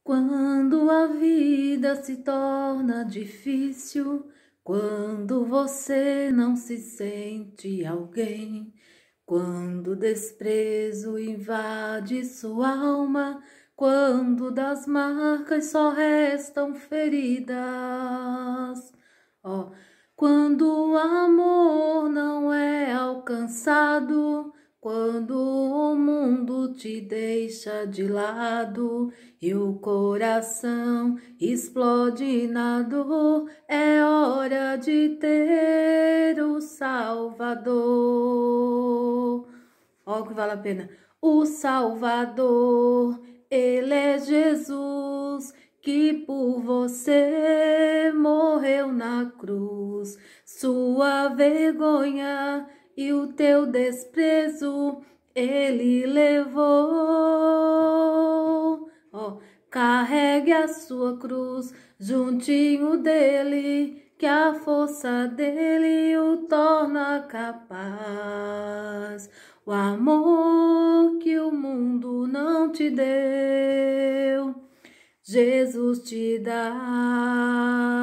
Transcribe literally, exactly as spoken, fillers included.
Quando a vida se torna difícil, quando você não se sente alguém, quando o desprezo invade sua alma, quando das marcas só restam feridas, ó, quando o amor não é alcançado, quando o mundo te deixa de lado e o coração explode na dor, é hora de ter o Salvador. Ó, que vale a pena. O Salvador, Ele é Jesus, que por você morreu na cruz. Sua vergonha e o teu desprezo Ele levou. Ó, carregue a sua cruz juntinho dele, que a força dele o torna capaz. O amor que o mundo não te deu, Jesus te dá.